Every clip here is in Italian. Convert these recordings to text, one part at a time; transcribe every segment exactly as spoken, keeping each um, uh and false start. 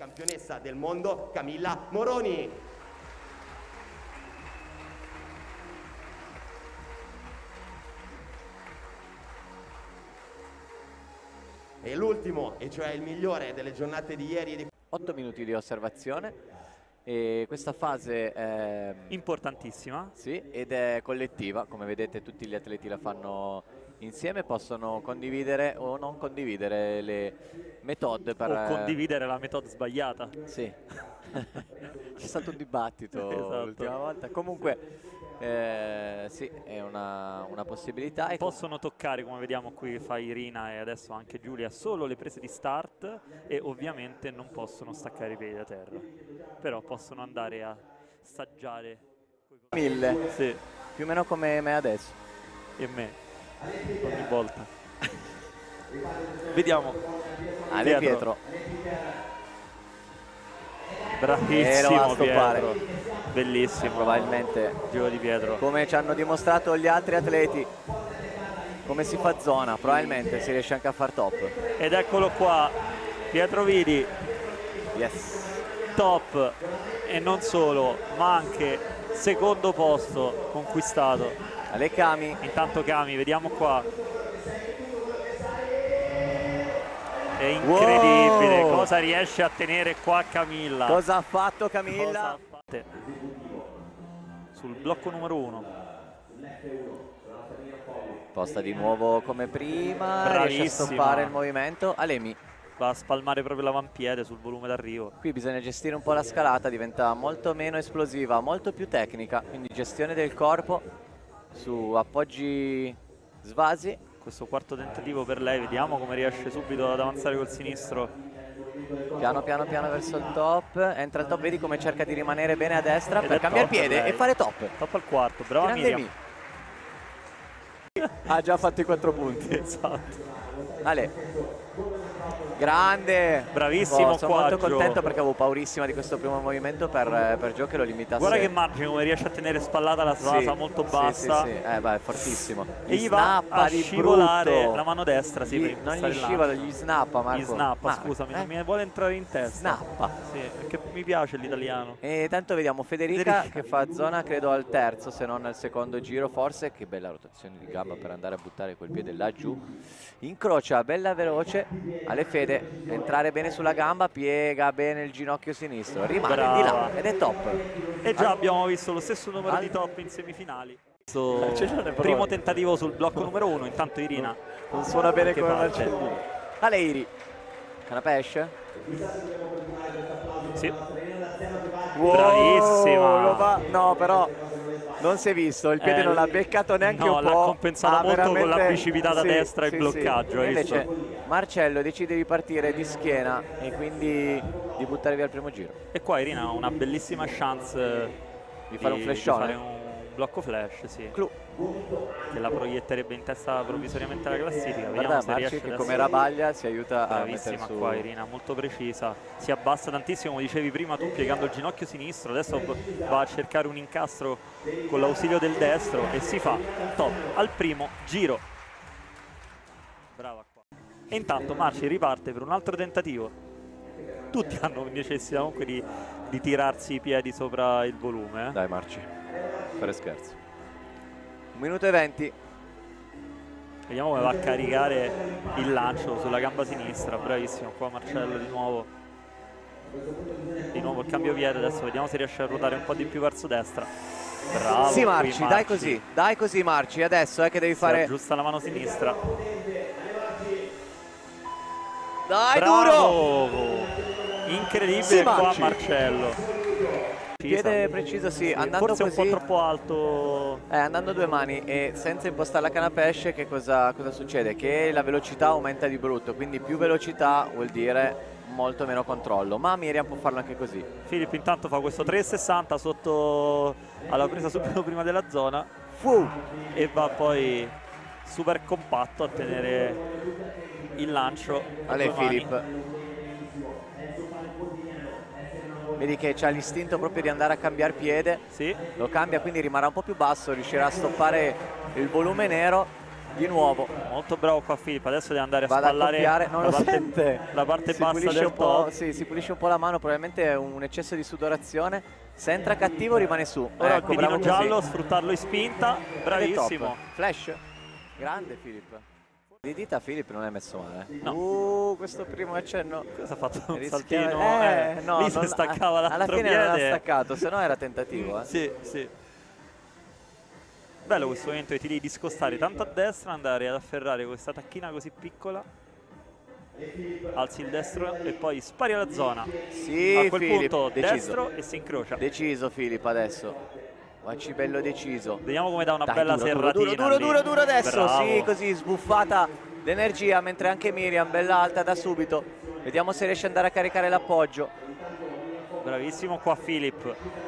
campionessa del mondo Camilla Moroni. E l'ultimo, e cioè il migliore delle giornate di ieri. Di... otto minuti di osservazione. E questa fase è importantissima, sì, ed è collettiva, come vedete tutti gli atleti la fanno insieme, possono condividere o non condividere le metode per... o condividere la metoda sbagliata. Sì, c'è stato un dibattito esatto. l'ultima volta, comunque eh, sì, è una, una possibilità. E possono toccare, come vediamo qui fa Irina e adesso anche Giulia, solo le prese di start e ovviamente non possono staccare i piedi da terra, però possono andare a assaggiare mille, sì. Più o meno come me adesso e me ogni volta. Vediamo Ale Pietro, Pietro. Bravissimo Pietro, bellissimo probabilmente giro di Pietro, come ci hanno dimostrato gli altri atleti, come si fa zona, probabilmente si riesce anche a far top. Ed eccolo qua Pietro Vidi, yes, top, e non solo, ma anche secondo posto conquistato. Ale Cami, intanto Cami, vediamo qua, è incredibile, wow, cosa riesce a tenere qua Camilla. Cosa ha fatto Camilla? Fatto? Sul blocco numero uno. Posta di nuovo come prima, bravissima, riesce a stoppare il movimento. Alemi va a spalmare proprio l'avampiede sul volume d'arrivo. Qui bisogna gestire un po' la scalata, diventa molto meno esplosiva, molto più tecnica, quindi gestione del corpo su appoggi svasi. Questo quarto tentativo per lei, vediamo come riesce subito ad avanzare col sinistro. Piano piano piano verso il top, entra il top, vedi come cerca di rimanere bene a destra ed per cambiare piede e fare top. Top al quarto, brava Miriam. Ha già fatto i quattro punti. Esatto. Ale. Grande, bravissimo. Oh, sono qua, molto Gio. contento perché avevo paurissima di questo primo movimento per, per Gio che lo limitasse. Guarda che margine, come riesce a tenere spallata la svasa, sì, molto bassa. Sì, sì, sì. Eh, beh, è fortissimo. E gli va a scivolare la mano destra. Sì, gli, non gli scivola, gli snappa, Marco. Gli snappa, Marco. scusami, eh? non mi vuole entrare in testa. Snappa. Sì, perché mi piace l'italiano. E tanto vediamo Federica, Federica che fa zona credo al terzo, se non al secondo giro forse. Che bella rotazione di gamba per andare a buttare quel piede là giù. Incrocia, bella veloce. Ale Fede, entrare bene sulla gamba, piega bene il ginocchio sinistro, rimane brava, di là ed è top. E già Al... abbiamo visto lo stesso numero Al... di top in semifinali. So, primo proprio. tentativo sul blocco numero uno, intanto Irina non suona bene come Marcellino. Ale Iri, Canapesce. Sì. Wow, bravissima. No, però non si è visto, il piede eh, non l'ha beccato neanche no, un po'. l'ha compensato ah, molto con la precipitata sì, destra e sì, il bloccaggio. Sì. Invece Marcello decide di partire di schiena e quindi di buttare via il primo giro. E qua Irina ha una bellissima chance di fare di, un flashone. Di fare un blocco flash, sì. Clu. Che la proietterebbe in testa provvisoriamente alla classifica. Vediamo Guarda, se Marci riesce che adesso. come Rabaglia si aiuta a mettere su. Qua Irina, molto precisa, si abbassa tantissimo, come dicevi prima tu, piegando il ginocchio sinistro. Adesso va a cercare un incastro con l'ausilio del destro e si fa un top al primo giro. Brava qua. E intanto Marci riparte per un altro tentativo. Tutti hanno necessità comunque di, di tirarsi i piedi sopra il volume. Eh? Dai Marci, fare scherzo. Un minuto e venti. Vediamo come va a caricare il lancio sulla gamba sinistra. Bravissimo qua Marcello di nuovo. Di nuovo il cambio piede. Adesso vediamo se riesce a ruotare un po' di più verso destra. Bravo. Sì Marci, Marci. dai così. Dai così Marci. Adesso è eh, che devi si fare. Aggiusta la mano sinistra. Dai, bravo. duro. Incredibile sì, qua Marci. Marcello. Piede preciso, sì, sì, andando forse così, un po' troppo alto. Eh, andando a due mani e senza impostare la canapesce, che cosa, cosa succede? Che la velocità aumenta di brutto, quindi più velocità vuol dire molto meno controllo, ma Miriam può farlo anche così. Filippo intanto fa questo tre sessanta sotto alla presa subito prima della zona. Fu. E va poi super compatto a tenere il lancio. Ale Filippo. Vedi che c'ha l'istinto proprio di andare a cambiare piede. Sì. Lo cambia, quindi rimarrà un po' più basso, riuscirà a stoppare il volume nero di nuovo. Molto bravo qua Filippo, adesso deve andare a Vado spallare a non la, lo parte, sente. la parte Si bassa pulisce del un po', top. sì, si pulisce un po' la mano, probabilmente è un eccesso di sudorazione. Se entra cattivo rimane su. Ora Ecco, il piedino bravo così. giallo, sfruttarlo in spinta, Ed è bravissimo. top. Flash, grande Filippo. Di dita Filipp non è messo male. No. Uh, questo primo accenno. Cosa ha fatto un Rischiava- saltino? Eh, Eh, no, lì si non- staccava alla l'altro fine piede. non ha staccato, se no era tentativo. Eh. Sì, sì. Bello questo momento che ti devi discostare tanto a destra, andare ad afferrare questa tacchina così piccola. Alzi il destro e poi spari alla zona. Sì, A quel Filipp, punto deciso. destro e si incrocia. Deciso Filipp adesso. Facci bello deciso. Vediamo come dà una Dai, bella duro, duro, serratina. duro, duro, lì. duro, duro adesso. Bravo. Sì, così sbuffata l'energia, mentre anche Miriam, bella alta da subito. Vediamo se riesce ad andare a caricare l'appoggio. Bravissimo qua Filipp.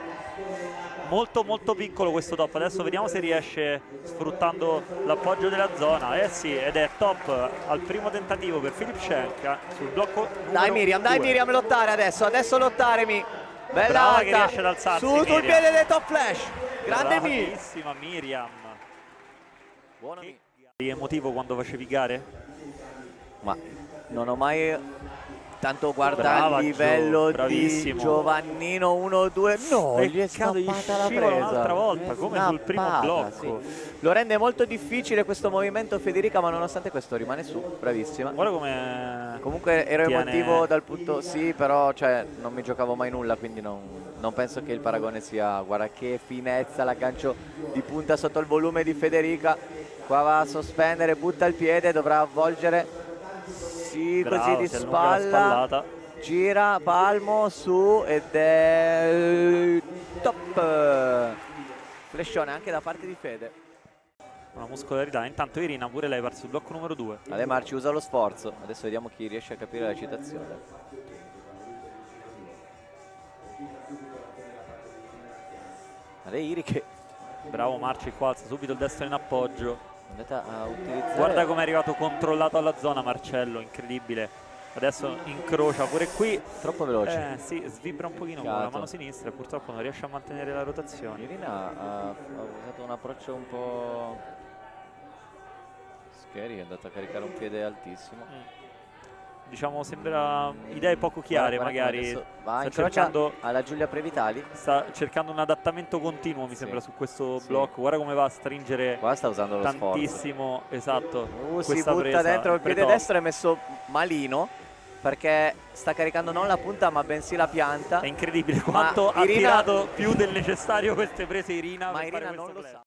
Molto molto piccolo questo top. Adesso vediamo se riesce sfruttando l'appoggio della zona. Eh sì, ed è top al primo tentativo per Filip Schenk sul blocco numero Dai Miriam, dai due. Miriam, lottare adesso. Adesso lottare Mi. Bella Brava alta. che riesce ad alzarsi, Su, sul Miriam. piede del top flash. Grande Mi. Bravissima Miriam. Buono Mi. Eri emotivo quando facevi gare? Ma non ho mai tanto guarda Brava, il livello Gio, di bravissimo. Giovannino uno due. No, gli è Peccato, gli scappata la scivola presa. un'altra volta, È come sul primo scappata, blocco. sì. Lo rende molto difficile questo movimento Federica, ma nonostante questo rimane su, bravissima. Guarda come Comunque ero tiene- emotivo dal punto, sì, però cioè, non mi giocavo mai nulla, quindi non, non penso che il paragone sia, guarda che finezza, l'aggancio di punta sotto il volume di Federica. Qua va a sospendere, butta il piede, dovrà avvolgere, sì, Bravo, così di si allunga la spalla, spallata. gira, palmo, su ed è top. Flescione anche da parte di Fede. Una muscolarità. Intanto Irina pure lei parte sul blocco numero due. Ale Marci usa lo sforzo, adesso vediamo chi riesce a capire la citazione. Ale Iri che Bravo Marci qua, alza subito il destro in appoggio. è andata a utilizzare. Guarda come è arrivato controllato alla zona Marcello, incredibile. Adesso incrocia pure qui. Troppo veloce. Eh sì, svibra un pochino con la Peccato. mano sinistra e purtroppo non riesce a mantenere la rotazione. Irina ha, ha usato un approccio un po' scary, è andata a caricare un piede altissimo. Mm. Diciamo sembra idee poco chiare, Guarda, guarda, magari adesso va, sta incrocia cercando, alla Giulia Previtali. sta cercando un adattamento continuo, mi Sì. sembra, su questo Sì. blocco. Guarda come va a stringere Qua sta usando lo sforzo. tantissimo, esatto. Uh, si questa butta presa, dentro il piede pre-top. destro, è messo malino perché sta caricando non la punta ma bensì la pianta. È incredibile Ma quanto ha Irina- tirato più del necessario queste prese Irina. Ma per fare Irina questo non lo play. sa.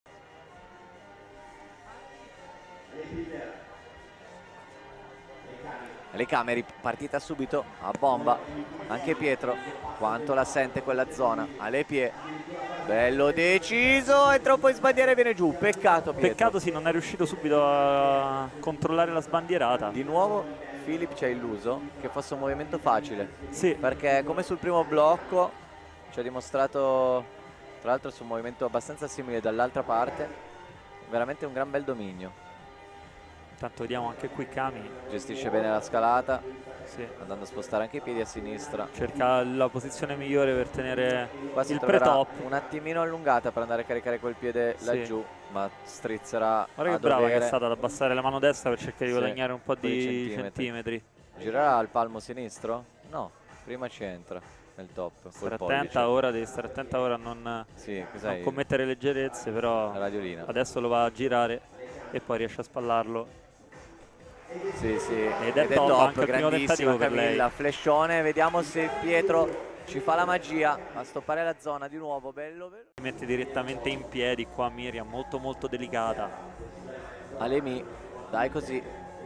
Le camere, partita subito a bomba. Anche Pietro, quanto la sente quella zona. Alle pie, bello deciso, è troppo in sbandiera e viene giù. Peccato Pietro. Peccato sì, non è riuscito subito a controllare la sbandierata. Di nuovo Filipp ci ha illuso che fosse un movimento facile. Sì, Perché come sul primo blocco ci ha dimostrato, tra l'altro su un movimento abbastanza simile dall'altra parte, veramente un gran bel dominio. intanto vediamo anche qui Cami. Gestisce bene la scalata, Sì. andando a spostare anche i piedi a sinistra. Cerca la posizione migliore per tenere Qua si il troverà pre-top. un attimino allungata per andare a caricare quel piede Sì. laggiù, ma strizzerà Guarda che a brava che dovere. è stata ad abbassare la mano destra per cercare di Sì, guadagnare un po' un po' di di centimetri. centimetri. Girerà al palmo sinistro? No, prima ci entra nel top. Stare col pollice. attenta ora, devi stare attenta ora a non, Sì, non cos'hai? commettere leggerezze, però La radiolina. adesso lo va a girare e poi riesce a spallarlo. Sì, sì. Ed è top, anche il primo grandissima tentativo per lei. Camilla. Flescione, vediamo se Pietro ci fa la magia a stoppare la zona di nuovo. Bello, bello. Si mette direttamente in piedi qua Miriam, molto molto delicata. Alemi, dai così.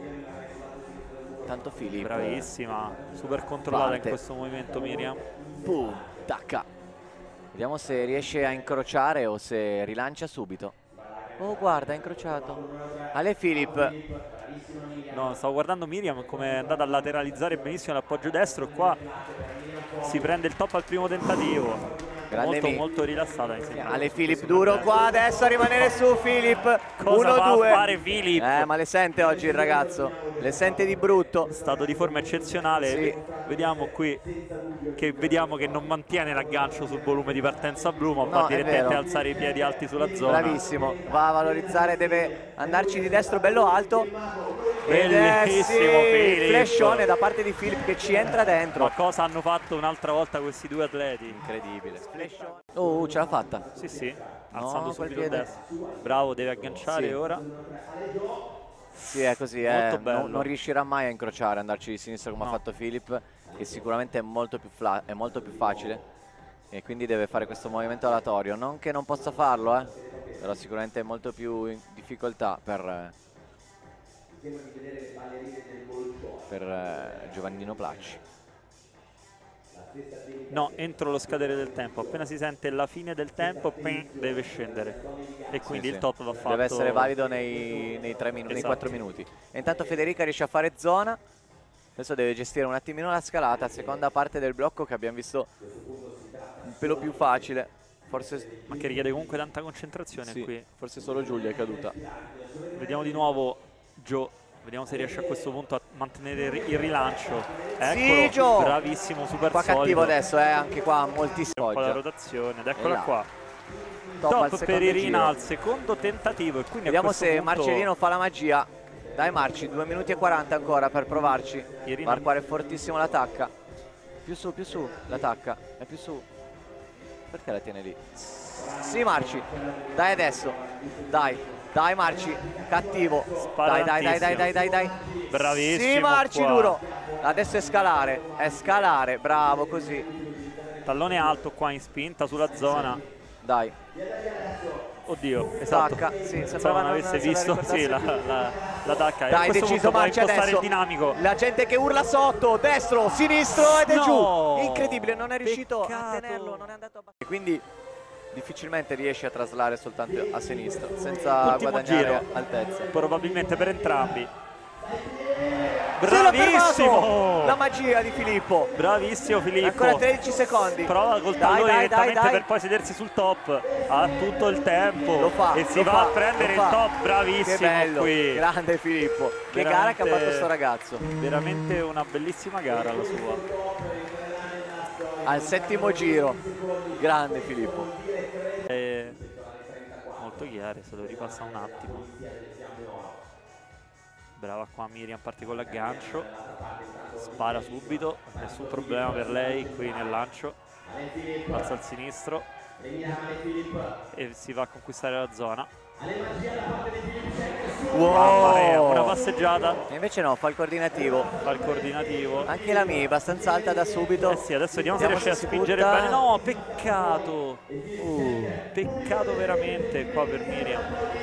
Tanto Filippo. Bravissima, super controllata Parte. in questo movimento Miriam. Boom, tacca. Vediamo se riesce a incrociare o se rilancia subito. Oh, guarda, ha incrociato. Ale Filipp. No, stavo guardando Miriam come è andata a lateralizzare benissimo l'appoggio destro e qua si prende il top al primo tentativo. Grande molto, Mi. molto rilassata. Ale Filip duro qua adesso a rimanere su Filip. Cosa va uno due. a fare Filip? Eh, ma le sente oggi il ragazzo, le sente di brutto. Stato di forma eccezionale. Sì. Vediamo qui che vediamo che non mantiene l'aggancio sul volume di partenza blu, ma No, va è direttamente vero. a alzare i piedi alti sulla zona. Bravissimo, va a valorizzare, deve andarci di destro bello alto. Ed è, Bellissimo sì, Filip. flashone da parte di Filip che ci entra dentro. Ma cosa hanno fatto un'altra volta questi due atleti? Incredibile. Oh, ce l'ha fatta. Sì, sì, No, alzando quel subito il piede. destro. Bravo, deve agganciare Sì. ora. Sì, è così, Molto eh. bello. non, non riuscirà mai a incrociare, andarci di sinistra come No. ha fatto Filip, che sicuramente è molto più, fla- è molto più facile e quindi deve fare questo movimento aleatorio. Non che non possa farlo, eh, però sicuramente è molto più in difficoltà per, eh, per eh, Giovannino Placci. No, entro lo scadere del tempo. Appena si sente la fine del tempo, ping, deve scendere. E quindi Sì, il sì. top va fatto. Deve essere valido nei, nei, tre minu- nei Esatto. quattro minuti. E intanto Federica riesce a fare zona. Adesso deve gestire un attimino la scalata, seconda parte del blocco che abbiamo visto un pelo più facile. Forse, Ma che richiede comunque tanta concentrazione sì, qui. forse solo Giulia è caduta. Vediamo di nuovo Gio. Vediamo se riesce a questo punto a mantenere il il rilancio. Sì, Eccolo, Gio! bravissimo, super Qua solido. cattivo adesso, eh, anche qua moltissimo. Un po' la Oggi. rotazione, ed E eccola là. qua. Top al Top secondo per Irina giro. al secondo tentativo. E quindi a Vediamo questo se punto Marcellino fa la magia. Dai Marci, due minuti e quaranta ancora per provarci. Irina- Marquare fortissimo l'attacca. Più su, più su, l'attacca. È più su. Perché la tiene lì? Sì Marci, dai adesso. Dai, dai Marci, cattivo. Dai, dai, dai, dai, dai, dai, dai. Bravissimo Sì Marci, qua. duro. Adesso è scalare, è scalare, bravo così. Tallone alto qua in spinta sulla zona. Dai. Oddio, esatto. Tacca, sì, Pensavo sembrava non non avesse se la visto sì, la, ricordasse. la, la tacca. E a Dai, questo deciso punto può Marci impostare adesso. il dinamico. La gente che urla sotto, destro, sinistro ed è No! giù. Incredibile, non è riuscito Peccato. a tenerlo, non è andato a battere. Quindi difficilmente riesce a traslare soltanto a sinistra, senza Ultimo guadagnare giro. altezza. Probabilmente per entrambi. Se l'ha Bravissimo! fermato! La magia di Filippo. Bravissimo Filippo. Ancora tredici secondi. Prova col Dai, tallone dai, direttamente dai, dai. per poi sedersi sul top. Ha tutto il tempo. Lo fa, e si lo va fa, a prendere lo il fa. top. Bravissimo Che bello, qui. grande Filippo. Che Veramente- gara che ha fatto sto ragazzo. Veramente una bellissima gara la sua. Al settimo giro. Grande Filippo. È molto chiaro, se lo ripassa un attimo. Brava qua Miriam, parte con l'aggancio. Spara subito, nessun problema per lei qui nel lancio. Alza al sinistro e si va a conquistare la zona. Mamma mia, una Wow. passeggiata, E invece no, fa il coordinativo. fa il coordinativo. Anche la Mia abbastanza alta da subito. Eh sì, adesso vediamo se Vediamo riesce a se si spingere butta. bene. No, peccato. Uh, peccato veramente qua per Miriam.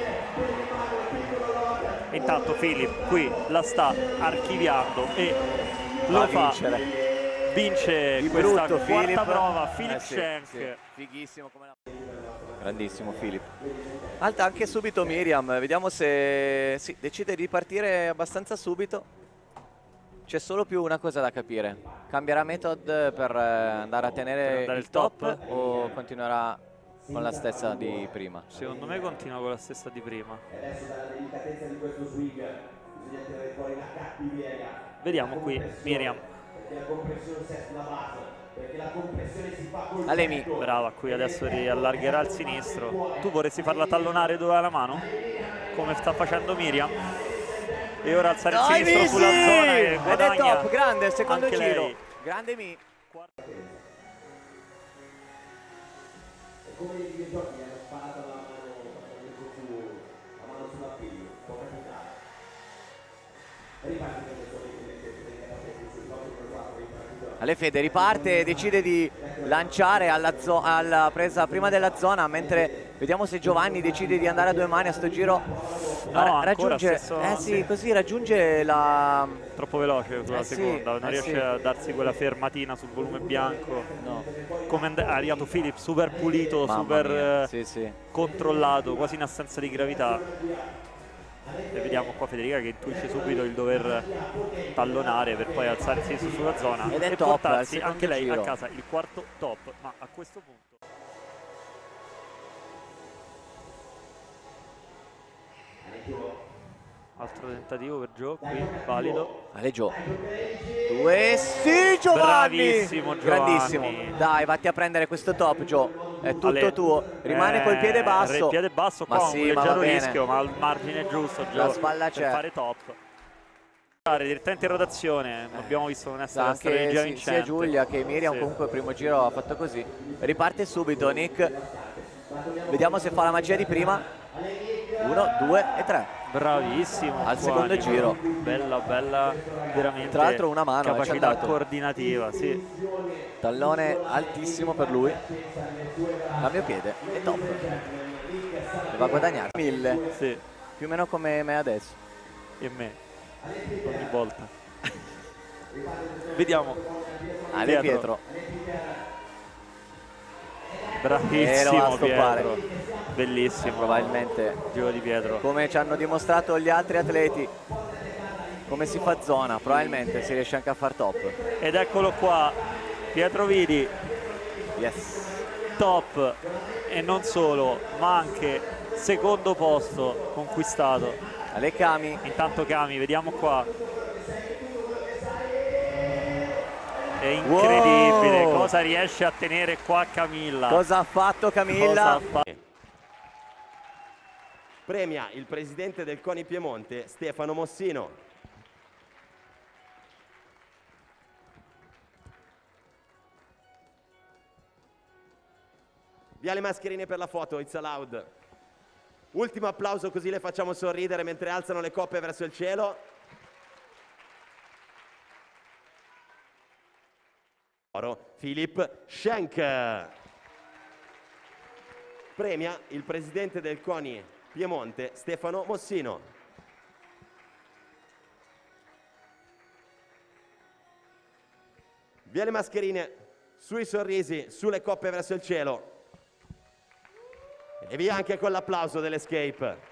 Intanto Filip qui la sta archiviando e Va lo a fa. vincere. Vince Di questa brutto quarta Filip. prova, Filip Eh sì, Schenk. sì. Fighissimo come la... Grandissimo Filip. Alta anche subito Miriam. Vediamo se sì, decide di partire abbastanza subito. C'è solo più una cosa da capire. Cambierà method per eh, andare a tenere Per andare il il top, top? o continuerà con la stessa di prima? Secondo me continua con la stessa di prima. Vediamo qui Miriam. Alemi. Brava, qui adesso riallargherà il sinistro. Tu vorresti farla tallonare dove ha la mano? Come sta facendo Miriam? E ora alzare il Dai, sinistro Misi! sulla zona e Ed è guadagna. top, grande, il secondo anche giro. lei. Grande Mi. Ale Fede riparte, decide di lanciare alla, zo- alla presa prima della zona, mentre vediamo se Giovanni decide di andare a due mani a sto giro. No, Ra- ancora raggiunge, stesso- eh sì, sì. così raggiunge la... Troppo veloce sulla Eh sì, seconda, non eh riesce sì. a darsi quella fermatina sul volume bianco. No. Come è arrivato Filip, super pulito, Mamma super mia, eh, sì, sì. controllato, quasi in assenza di gravità. E vediamo qua Federica che intuisce subito il dover tallonare per poi alzare il sinistro sulla zona Ed è e top, portarsi al secondo anche lei giro. a casa il quarto top. Ma a questo punto Altro tentativo per Gio, qui valido. Ale Gio. Due, sì Giovanni! Bravissimo Giovanni. Grandissimo. Dai, vatti a prendere questo top Gio. È tutto Ale, tuo. Rimane eh, col piede basso. Il piede basso qua, ma un sì, leggero ma va bene. rischio, ma al margine giusto Gio, La spalla per c'è. fare top. Direttamente in rotazione, eh, abbiamo visto non essere la Anche strategia sì, vincente. sia Giulia che Miriam Sì. comunque il primo giro ha fatto così. Riparte subito Nick. Vediamo se fa la magia di prima. Uno, due e tre. Bravissimo. Al Giovanni, secondo giro. Bella, bella, veramente. Tra l'altro una mano, eh, ci è capacità andato. coordinativa, sì. Tallone altissimo per lui. Cambio piede e top. Ne va a guadagnare mille. Sì, Più o meno come me adesso. e me. Ogni volta. Vediamo. Ale Pietro. Pietro. E lo va a Bravissimo stoppare. Pietro. Bellissimo. Probabilmente, Giro di Pietro. come ci hanno dimostrato gli altri atleti, come si fa zona, probabilmente si riesce anche a far top. Ed eccolo qua. Pietro Vidi. Yes. Top. E non solo, ma anche secondo posto conquistato. Ale Cami. Intanto Cami, vediamo qua. È incredibile, Wow. cosa riesce a tenere qua Camilla. Cosa ha fatto Camilla? Cosa ha fa- Premia il presidente del CONI Piemonte, Stefano Mossino. Via le mascherine per la foto, it's allowed. Ultimo applauso così le facciamo sorridere mentre alzano le coppe verso il cielo. Philip Schenk. Premia il presidente del CONI Piemonte, Stefano Mossino. Via le mascherine, sui sorrisi, sulle coppe verso il cielo. E via anche con l'applauso dell'Escape.